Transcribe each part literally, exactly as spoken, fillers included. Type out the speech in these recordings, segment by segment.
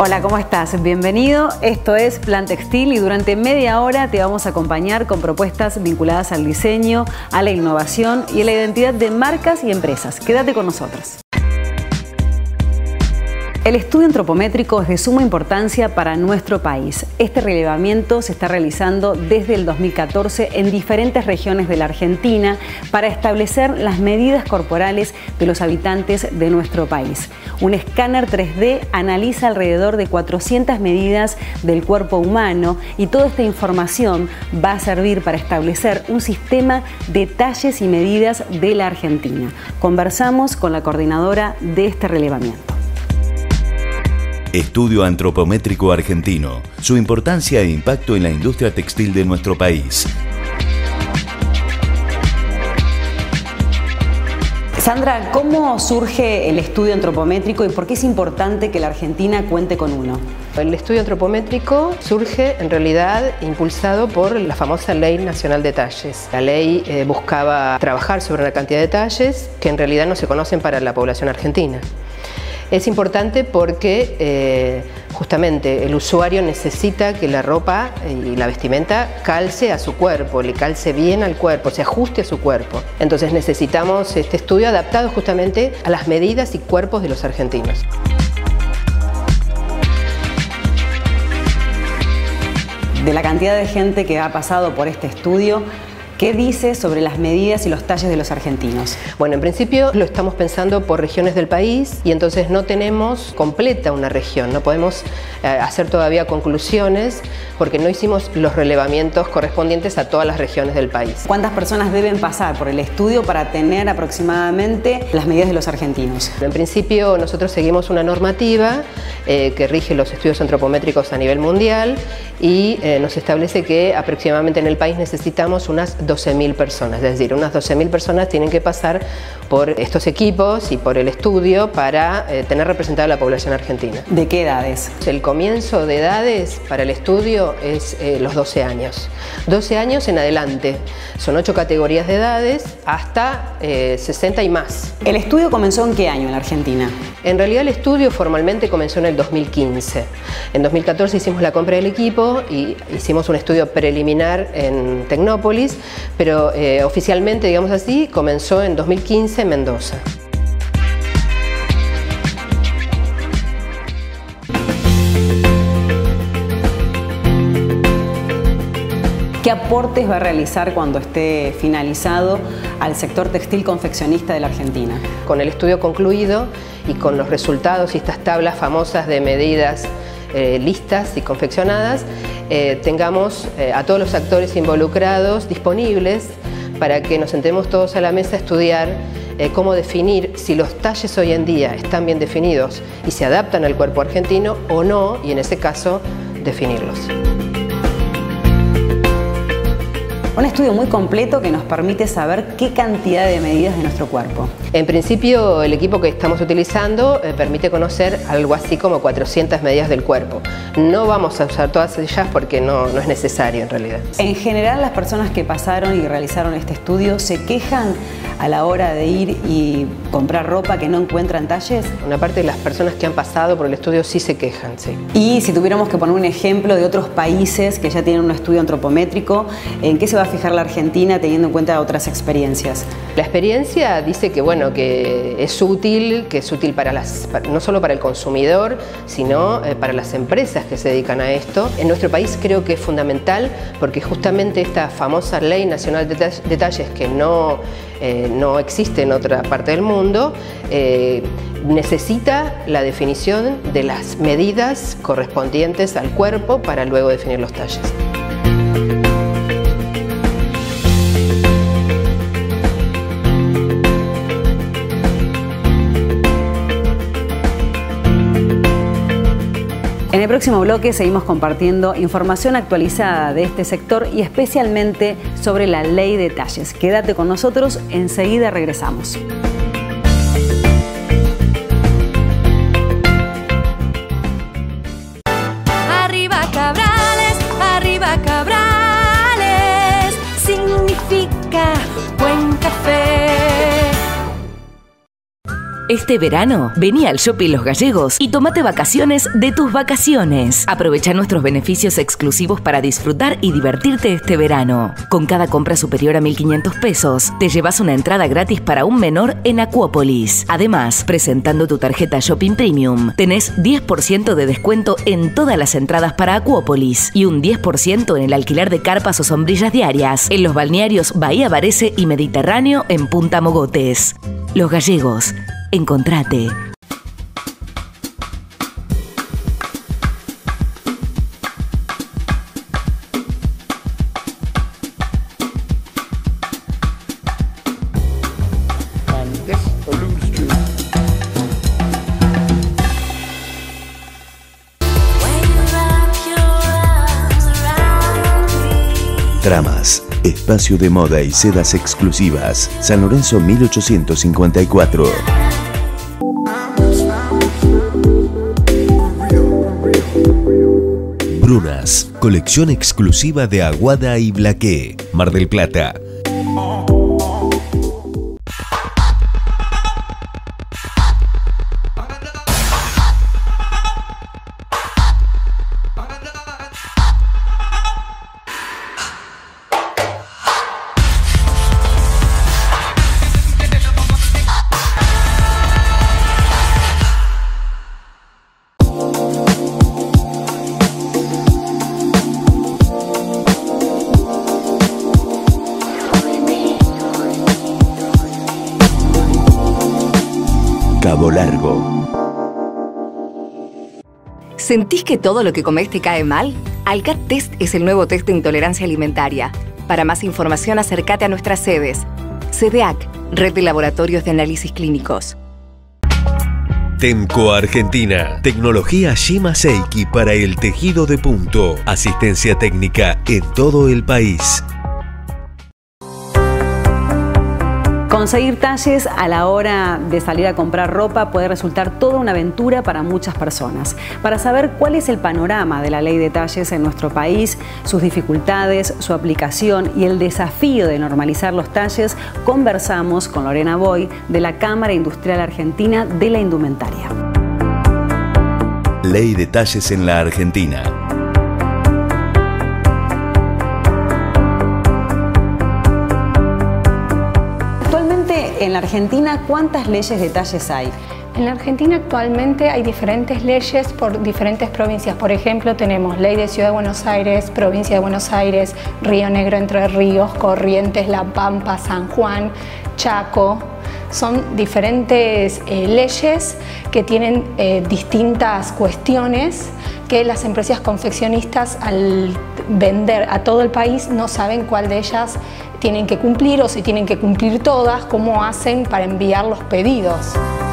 Hola, ¿cómo estás? Bienvenido. Esto es Plan Textil y durante media hora te vamos a acompañar con propuestas vinculadas al diseño, a la innovación y a la identidad de marcas y empresas. Quédate con nosotros. El estudio antropométrico es de suma importancia para nuestro país. Este relevamiento se está realizando desde el dos mil catorce en diferentes regiones de la Argentina para establecer las medidas corporales de los habitantes de nuestro país. Un escáner tres D analiza alrededor de cuatrocientas medidas del cuerpo humano y toda esta información va a servir para establecer un sistema de talles y medidas de la Argentina. Conversamos con la coordinadora de este relevamiento. Estudio Antropométrico Argentino. Su importancia e impacto en la industria textil de nuestro país. Sandra, ¿cómo surge el estudio antropométrico y por qué es importante que la Argentina cuente con uno? El estudio antropométrico surge en realidad impulsado por la famosa Ley Nacional de Talles. La ley eh, buscaba trabajar sobre una cantidad de talles que en realidad no se conocen para la población argentina. Es importante porque eh, justamente el usuario necesita que la ropa y la vestimenta calce a su cuerpo, le calce bien al cuerpo, se ajuste a su cuerpo. Entonces necesitamos este estudio adaptado justamente a las medidas y cuerpos de los argentinos. De la cantidad de gente que ha pasado por este estudio, ¿qué dice sobre las medidas y los talles de los argentinos? Bueno, en principio lo estamos pensando por regiones del país y entonces no tenemos completa una región, no podemos eh, hacer todavía conclusiones porque no hicimos los relevamientos correspondientes a todas las regiones del país. ¿Cuántas personas deben pasar por el estudio para tener aproximadamente las medidas de los argentinos? En principio nosotros seguimos una normativa eh, que rige los estudios antropométricos a nivel mundial y eh, nos establece que aproximadamente en el país necesitamos unas doce mil personas, es decir, unas doce mil personas tienen que pasar por estos equipos y por el estudio para eh, tener representada a la población argentina. ¿De qué edades? El comienzo de edades para el estudio es eh, los doce años. doce años en adelante. Son ocho categorías de edades hasta eh, sesenta y más. ¿El estudio comenzó en qué año en la Argentina? En realidad el estudio formalmente comenzó en el dos mil quince. En dos mil catorce hicimos la compra del equipo y hicimos un estudio preliminar en Tecnópolis, pero eh, oficialmente, digamos así, comenzó en dos mil quince en Mendoza. ¿Qué aportes va a realizar cuando esté finalizado al sector textil confeccionista de la Argentina? Con el estudio concluido y con los resultados y estas tablas famosas de medidas eh, listas y confeccionadas, eh, tengamos eh, a todos los actores involucrados disponibles para que nos sentemos todos a la mesa a estudiar eh, cómo definir si los talles hoy en día están bien definidos y se adaptan al cuerpo argentino o no, y en ese caso definirlos. Un estudio muy completo que nos permite saber qué cantidad de medidas de nuestro cuerpo. En principio, el equipo que estamos utilizando eh, permite conocer algo así como cuatrocientas medidas del cuerpo. No vamos a usar todas ellas porque no, no es necesario en realidad. En general, las personas que pasaron y realizaron este estudio se quejan a la hora de ir y comprar ropa que no encuentran talles. Una parte de las personas que han pasado por el estudio sí se quejan, sí. Y si tuviéramos que poner un ejemplo de otros países que ya tienen un estudio antropométrico, ¿en qué se va a fijar la Argentina teniendo en cuenta otras experiencias? La experiencia dice que bueno, que es útil, que es útil para las, no solo para el consumidor, sino eh, para las empresas que se dedican a esto. En nuestro país creo que es fundamental porque justamente esta famosa Ley Nacional de Talles que no, eh, no existe en otra parte del mundo, eh, necesita la definición de las medidas correspondientes al cuerpo para luego definir los talles. En el próximo bloque seguimos compartiendo información actualizada de este sector y especialmente sobre la ley de talles. Quédate con nosotros, enseguida regresamos. Arriba Cabrales, arriba Cabrales, significa buen café. Este verano, vení al Shopping Los Gallegos y tomate vacaciones de tus vacaciones. Aprovecha nuestros beneficios exclusivos para disfrutar y divertirte este verano. Con cada compra superior a mil quinientos pesos, te llevas una entrada gratis para un menor en Acuópolis. Además, presentando tu tarjeta Shopping Premium, tenés diez por ciento de descuento en todas las entradas para Acuópolis y un diez por ciento en el alquiler de carpas o sombrillas diarias en los balnearios Bahía Varese y Mediterráneo en Punta Mogotes. Los Gallegos. Encontrate. Tramas, espacio de moda y sedas exclusivas. San Lorenzo mil ochocientos cincuenta y cuatro. Brunas, colección exclusiva de Aguada y Blaqué, Mar del Plata. Cabo Largo. ¿Sentís que todo lo que comés te cae mal? Alcat Test es el nuevo test de intolerancia alimentaria. Para más información, acércate a nuestras sedes. C D A C, Red de Laboratorios de Análisis Clínicos. Temco Argentina. Tecnología Shima Seiki para el tejido de punto. Asistencia técnica en todo el país. Conseguir talles a la hora de salir a comprar ropa puede resultar toda una aventura para muchas personas. Para saber cuál es el panorama de la ley de talles en nuestro país, sus dificultades, su aplicación y el desafío de normalizar los talles, conversamos con Lorena Boy de la Cámara Industrial Argentina de la Indumentaria. Ley de talles en la Argentina. En la Argentina, ¿cuántas leyes de talles hay? En la Argentina actualmente hay diferentes leyes por diferentes provincias. Por ejemplo, tenemos Ley de Ciudad de Buenos Aires, Provincia de Buenos Aires, Río Negro, Entre Ríos, Corrientes, La Pampa, San Juan, Chaco. Son diferentes eh, leyes que tienen eh, distintas cuestiones que las empresas confeccionistas al vender a todo el país no saben cuál de ellas tienen que cumplir o si tienen que cumplir todas, cómo hacen para enviar los pedidos.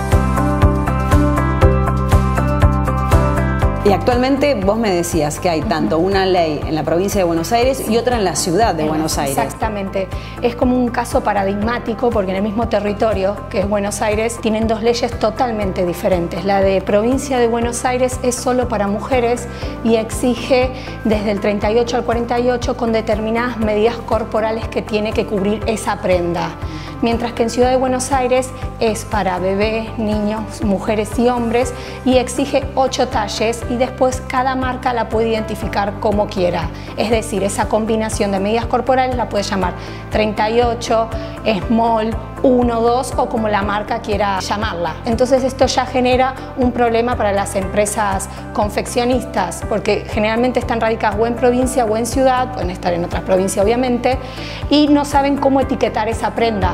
Y actualmente vos me decías que hay tanto una ley en la provincia de Buenos Aires y otra en la ciudad de Buenos Aires. Exactamente. Es como un caso paradigmático porque en el mismo territorio, que es Buenos Aires, tienen dos leyes totalmente diferentes. La de provincia de Buenos Aires es solo para mujeres y exige desde el treinta y ocho al cuarenta y ocho con determinadas medidas corporales que tiene que cubrir esa prenda. Mientras que en Ciudad de Buenos Aires es para bebés, niños, mujeres y hombres y exige ocho talles y después cada marca la puede identificar como quiera. Es decir, esa combinación de medidas corporales la puede llamar treinta y ocho, small, uno, dos o como la marca quiera llamarla. Entonces esto ya genera un problema para las empresas confeccionistas porque generalmente están radicadas o en provincia o en ciudad, pueden estar en otras provincias obviamente, y no saben cómo etiquetar esa prenda.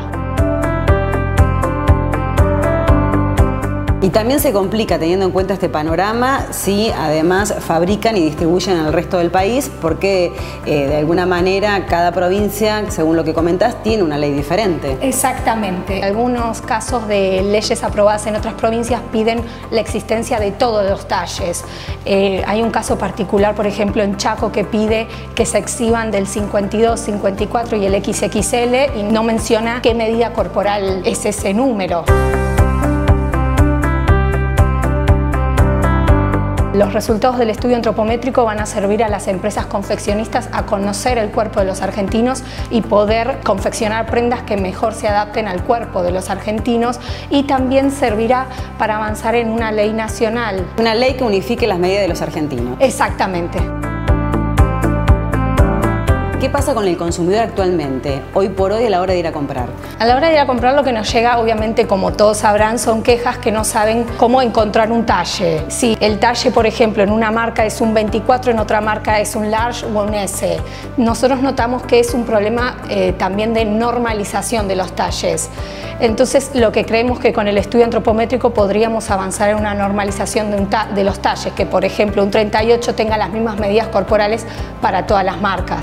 Y también se complica teniendo en cuenta este panorama si además fabrican y distribuyen al resto del país porque eh, de alguna manera cada provincia, según lo que comentás, tiene una ley diferente. Exactamente. Algunos casos de leyes aprobadas en otras provincias piden la existencia de todos los talles. Eh, hay un caso particular, por ejemplo, en Chaco que pide que se exhiban del cincuenta y dos, cincuenta y cuatro y el equis equis ele y no menciona qué medida corporal es ese número. Los resultados del estudio antropométrico van a servir a las empresas confeccionistas a conocer el cuerpo de los argentinos y poder confeccionar prendas que mejor se adapten al cuerpo de los argentinos, y también servirá para avanzar en una ley nacional. Una ley que unifique las medidas de los argentinos. Exactamente. ¿Qué pasa con el consumidor actualmente, hoy por hoy, a la hora de ir a comprar? A la hora de ir a comprar, lo que nos llega, obviamente, como todos sabrán, son quejas que no saben cómo encontrar un talle. Si el talle, por ejemplo, en una marca es un veinticuatro, en otra marca es un large o un S. Nosotros notamos que es un problema eh, también de normalización de los talles. Entonces, lo que creemos que con el estudio antropométrico podríamos avanzar en una normalización de, un ta de los talles, que por ejemplo un treinta y ocho tenga las mismas medidas corporales para todas las marcas.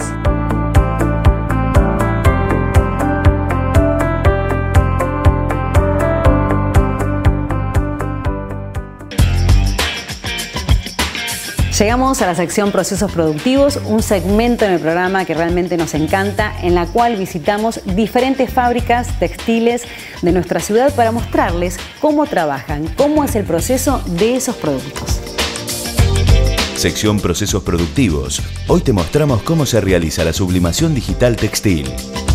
Llegamos a la sección Procesos Productivos, un segmento en el programa que realmente nos encanta, en la cual visitamos diferentes fábricas textiles de nuestra ciudad para mostrarles cómo trabajan, cómo es el proceso de esos productos. Sección Procesos Productivos. Hoy te mostramos cómo se realiza la sublimación digital textil.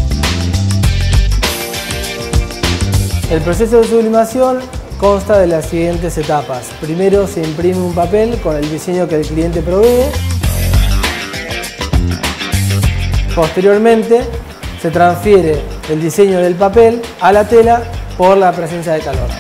El proceso de sublimación consta de las siguientes etapas. Primero se imprime un papel con el diseño que el cliente provee. Posteriormente se transfiere el diseño del papel a la tela por la presencia de calor.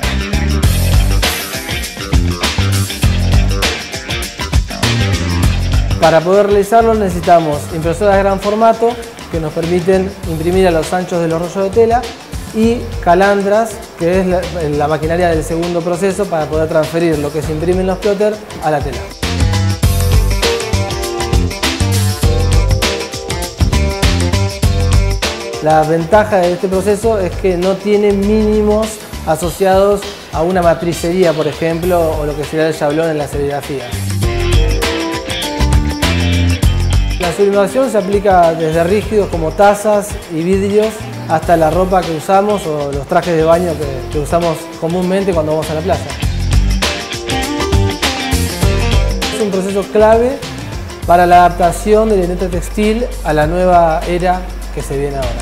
Para poder realizarlo necesitamos impresoras de gran formato que nos permiten imprimir a los anchos de los rollos de tela, y calandras, que es la, la maquinaria del segundo proceso para poder transferir lo que se imprime en los plotters a la tela. La ventaja de este proceso es que no tiene mínimos asociados a una matricería, por ejemplo, o lo que sería el chablón en la serigrafía. La sublimación se aplica desde rígidos como tazas y vidrios hasta la ropa que usamos o los trajes de baño que, que usamos comúnmente cuando vamos a la playa. Es un proceso clave para la adaptación de la industria textil a la nueva era que se viene ahora.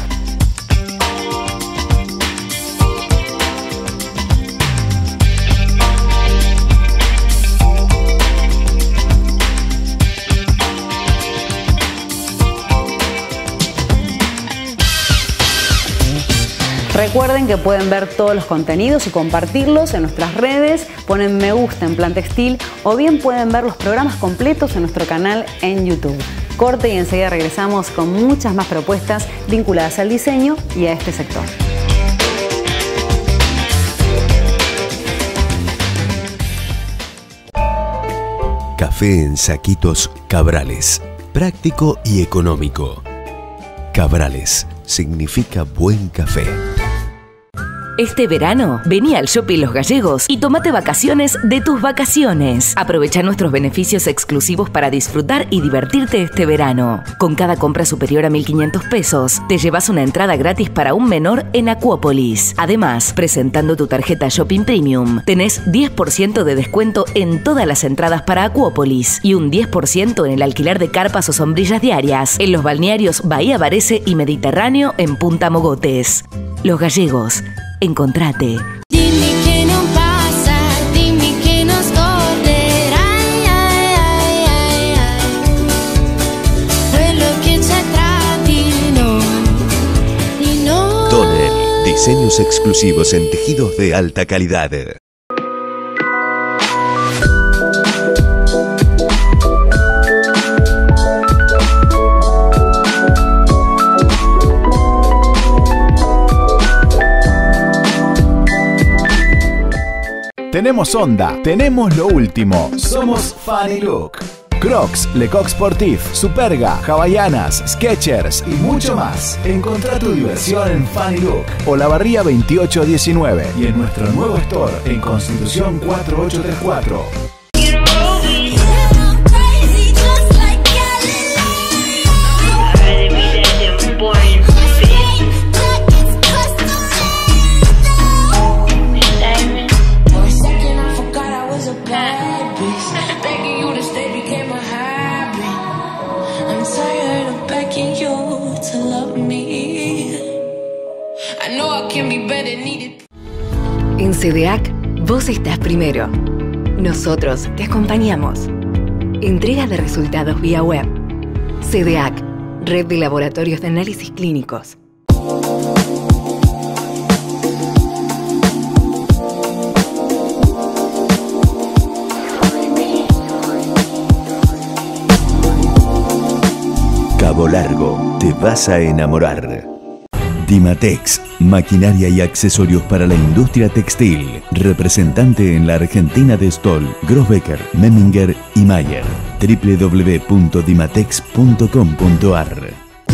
Recuerden que pueden ver todos los contenidos y compartirlos en nuestras redes, ponen me gusta en Plan Textil, o bien pueden ver los programas completos en nuestro canal en YouTube. Corte y enseguida regresamos con muchas más propuestas vinculadas al diseño y a este sector. Café en saquitos Cabrales. Práctico y económico. Cabrales significa buen café. Este verano, vení al Shopping Los Gallegos y tomate vacaciones de tus vacaciones. Aprovecha nuestros beneficios exclusivos para disfrutar y divertirte este verano. Con cada compra superior a mil quinientos pesos, te llevas una entrada gratis para un menor en Acuópolis. Además, presentando tu tarjeta Shopping Premium, tenés diez por ciento de descuento en todas las entradas para Acuópolis y un diez por ciento en el alquiler de carpas o sombrillas diarias en los balnearios Bahía Varese y Mediterráneo en Punta Mogotes. Los Gallegos. Encontrate. Dimmi che non passa, dimmi che non scorderai ai, ai, ai, ai. Quello che c'è tra di noi, di noi. Tonel, diseños exclusivos en tejidos de alta calidad. Tenemos onda, tenemos lo último. Somos Funny Look. Crocs, Lecoq Sportif, Superga, Havaianas, Skechers y mucho más. Encontrá tu diversión en Funny Look. Olavarría veintiocho diecinueve y en nuestro nuevo store en Constitución cuatro ocho tres cuatro. Begging you CDAC, vos estás primero. Nosotros te acompañamos. Entrega de resultados vía web. CDAC, Red de Laboratorios de Análisis Clínicos. Cabo Largo, te vas a enamorar. Dimatex, maquinaria y accesorios para la industria textil. Representante en la Argentina de Stoll, Grossbecker, Memminger y Mayer. doble u doble u doble u punto dimatex punto com punto a r.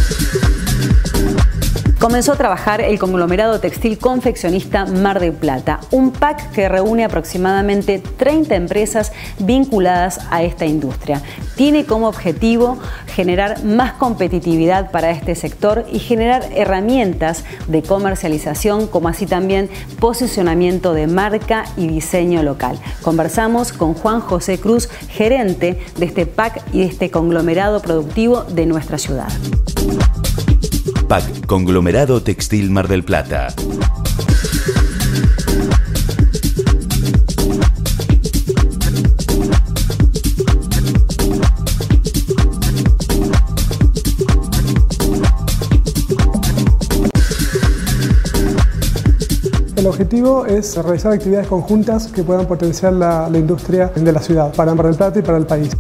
Comenzó a trabajar el conglomerado textil confeccionista Mar del Plata, un pack que reúne aproximadamente treinta empresas vinculadas a esta industria. Tiene como objetivo generar más competitividad para este sector y generar herramientas de comercialización, como así también posicionamiento de marca y diseño local. Conversamos con Juan José Cruz, gerente de este pack y de este conglomerado productivo de nuestra ciudad. Pack Conglomerado Textil Mar del Plata. El objetivo es realizar actividades conjuntas que puedan potenciar la, la industria de la ciudad, para Mar del Plata y para el país.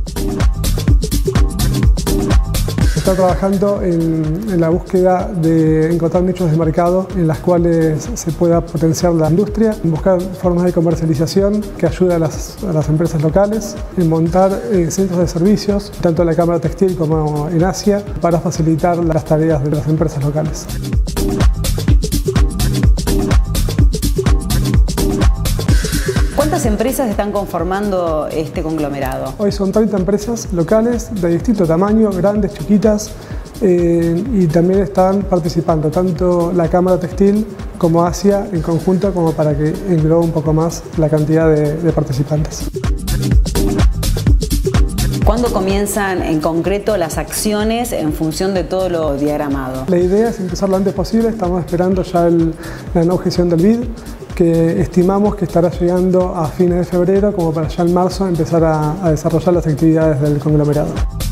Está trabajando en, en la búsqueda de encontrar nichos de mercado en las cuales se pueda potenciar la industria, en buscar formas de comercialización que ayuden a las, a las empresas locales, en montar eh, centros de servicios, tanto en la Cámara Textil como en Asia, para facilitar las tareas de las empresas locales. ¿Cuántas empresas están conformando este conglomerado? Hoy son treinta empresas locales de distinto tamaño, grandes, chiquitas, eh, y también están participando tanto la Cámara Textil como Asia en conjunto, como para que englobe un poco más la cantidad de, de participantes. ¿Cuándo comienzan en concreto las acciones en función de todo lo diagramado? La idea es empezar lo antes posible, estamos esperando ya el, la no objeción del B I D, que estimamos que estará llegando a fines de febrero, como para ya en marzo empezar a, a desarrollar las actividades del conglomerado.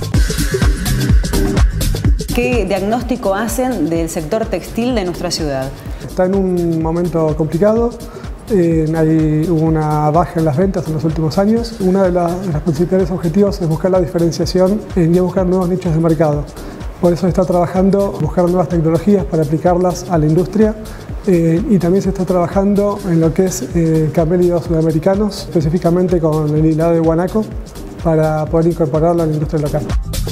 ¿Qué diagnóstico hacen del sector textil de nuestra ciudad? Está en un momento complicado, eh, hay, hubo una baja en las ventas en los últimos años. Uno de, la, de los principales objetivos es buscar la diferenciación y buscar nuevos nichos de mercado. Por eso está trabajando en buscar nuevas tecnologías para aplicarlas a la industria. Eh, y también se está trabajando en lo que es eh, camélidos sudamericanos, específicamente con el hilado de guanaco, para poder incorporarlo a la industria local.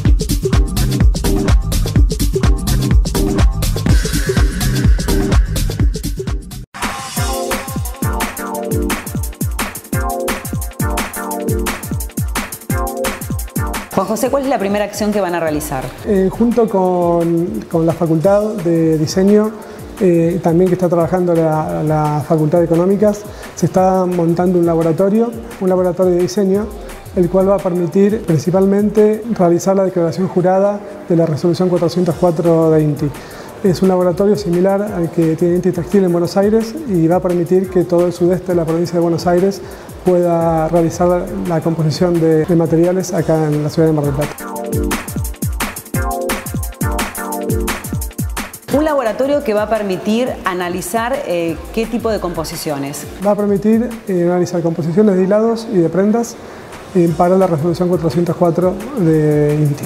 Juan José, ¿cuál es la primera acción que van a realizar? Eh, junto con, con la Facultad de Diseño, Eh, también que está trabajando la, la Facultad de Económicas, se está montando un laboratorio, un laboratorio de diseño, el cual va a permitir principalmente realizar la declaración jurada de la resolución cuatrocientos cuatro de INTI. Es un laboratorio similar al que tiene INTI Textil en Buenos Aires y va a permitir que todo el sudeste de la provincia de Buenos Aires pueda realizar la composición de, de materiales acá en la ciudad de Mar del Plata. Un laboratorio que va a permitir analizar eh, qué tipo de composiciones. Va a permitir eh, analizar composiciones de hilados y de prendas eh, para la resolución cuatrocientos cuatro de INTI.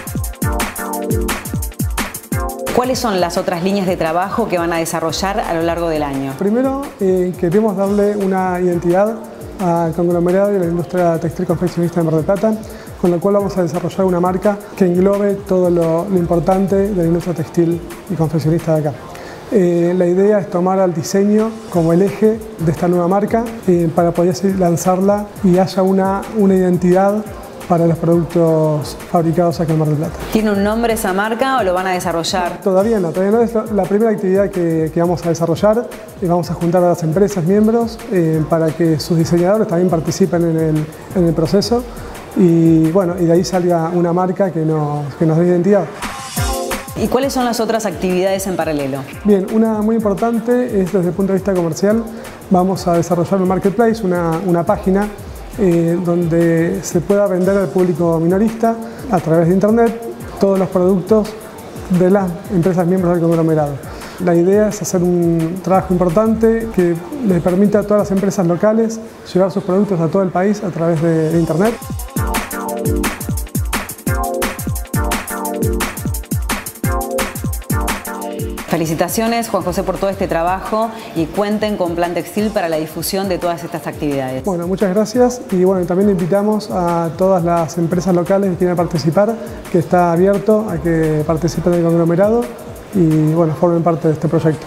¿Cuáles son las otras líneas de trabajo que van a desarrollar a lo largo del año? Primero, eh, queremos darle una identidad al conglomerado y a la industria textil confeccionista de Mar del Plata, con lo cual vamos a desarrollar una marca que englobe todo lo, lo importante de la industria textil y confeccionista de acá. Eh, la idea es tomar al diseño como el eje de esta nueva marca eh, para poder así lanzarla y haya una, una identidad para los productos fabricados acá en Mar del Plata. ¿Tiene un nombre esa marca o lo van a desarrollar? Todavía no, todavía no es la primera actividad que, que vamos a desarrollar. Eh, vamos a juntar a las empresas miembros eh, para que sus diseñadores también participen en el, en el proceso. Y bueno, y de ahí salga una marca que nos, que nos dé identidad. ¿Y cuáles son las otras actividades en paralelo? Bien, una muy importante es desde el punto de vista comercial. Vamos a desarrollar un marketplace, una, una página eh, donde se pueda vender al público minorista a través de internet todos los productos de las empresas miembros del conglomerado. La idea es hacer un trabajo importante que le permita a todas las empresas locales llevar sus productos a todo el país a través de, de internet. Felicitaciones, Juan José, por todo este trabajo y cuenten con Plan Textil para la difusión de todas estas actividades. Bueno, muchas gracias y bueno, también invitamos a todas las empresas locales que quieran participar, que está abierto a que participen del conglomerado y bueno, formen parte de este proyecto.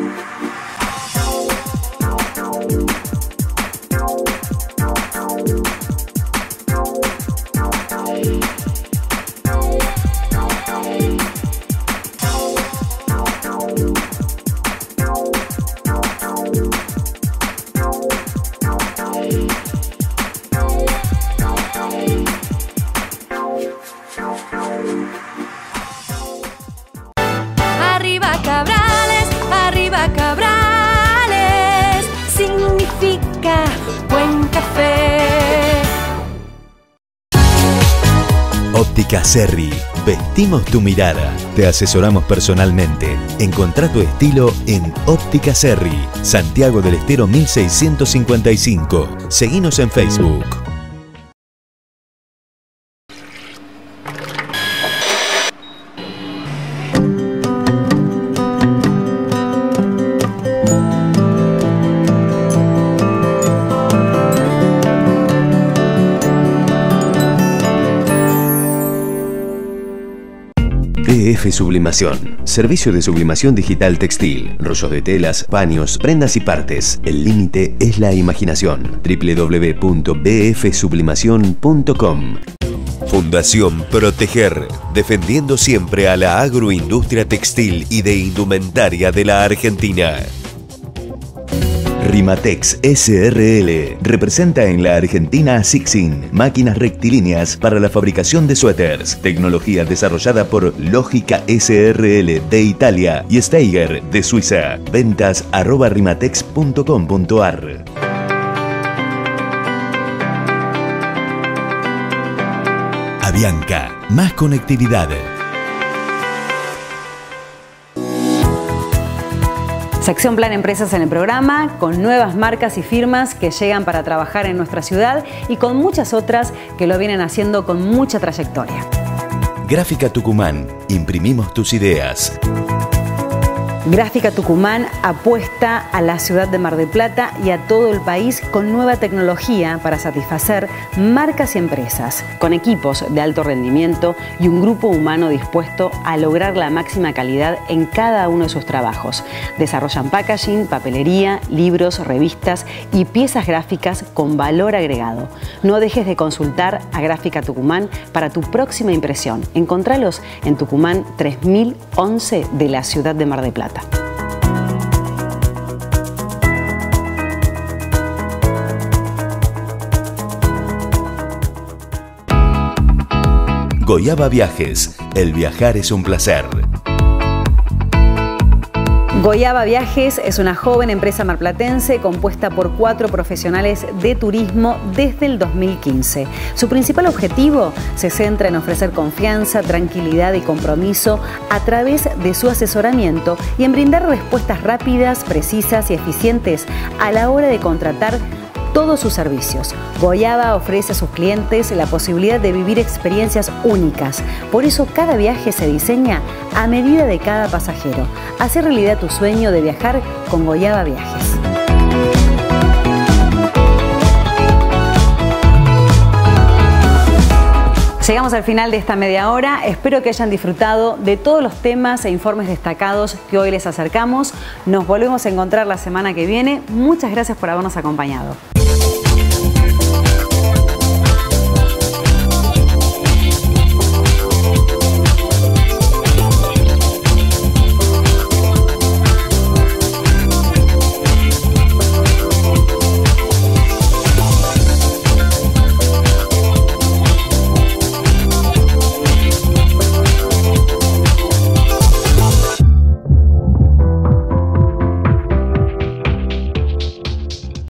Arriba Cabrales, arriba Cabrales, significa buen café. Óptica Cerri. Vestimos tu mirada. Te asesoramos personalmente. Encontrá tu estilo en Óptica Cerri. Santiago del Estero mil seiscientos cincuenta y cinco. Seguinos en Facebook. B F Sublimación. Servicio de sublimación digital textil. Rollos de telas, paños, prendas y partes. El límite es la imaginación. w w w punto b f sublimación punto com. Fundación Proteger. Defendiendo siempre a la agroindustria textil y de indumentaria de la Argentina. Rimatex S R L representa en la Argentina a Sixin, máquinas rectilíneas para la fabricación de suéteres, tecnología desarrollada por Lógica S R L de Italia y Steiger de Suiza. Ventas arroba rimatex punto com punto ar. Avianca, más conectividad. Sección Plan Empresas en el programa, con nuevas marcas y firmas que llegan para trabajar en nuestra ciudad y con muchas otras que lo vienen haciendo con mucha trayectoria. Gráfica Tucumán, imprimimos tus ideas. Gráfica Tucumán apuesta a la ciudad de Mar del Plata y a todo el país con nueva tecnología para satisfacer marcas y empresas, con equipos de alto rendimiento y un grupo humano dispuesto a lograr la máxima calidad en cada uno de sus trabajos. Desarrollan packaging, papelería, libros, revistas y piezas gráficas con valor agregado. No dejes de consultar a Gráfica Tucumán para tu próxima impresión. Encontralos en Tucumán tres mil once de la ciudad de Mar del Plata. Goyaba Viajes. El viajar es un placer. Goyaba Viajes es una joven empresa marplatense compuesta por cuatro profesionales de turismo desde el dos mil quince. Su principal objetivo se centra en ofrecer confianza, tranquilidad y compromiso a través de su asesoramiento y en brindar respuestas rápidas, precisas y eficientes a la hora de contratar todos sus servicios. Goyaba ofrece a sus clientes la posibilidad de vivir experiencias únicas. Por eso cada viaje se diseña a medida de cada pasajero. Hace realidad tu sueño de viajar con Goyaba Viajes. Llegamos al final de esta media hora. Espero que hayan disfrutado de todos los temas e informes destacados que hoy les acercamos. Nos volvemos a encontrar la semana que viene. Muchas gracias por habernos acompañado.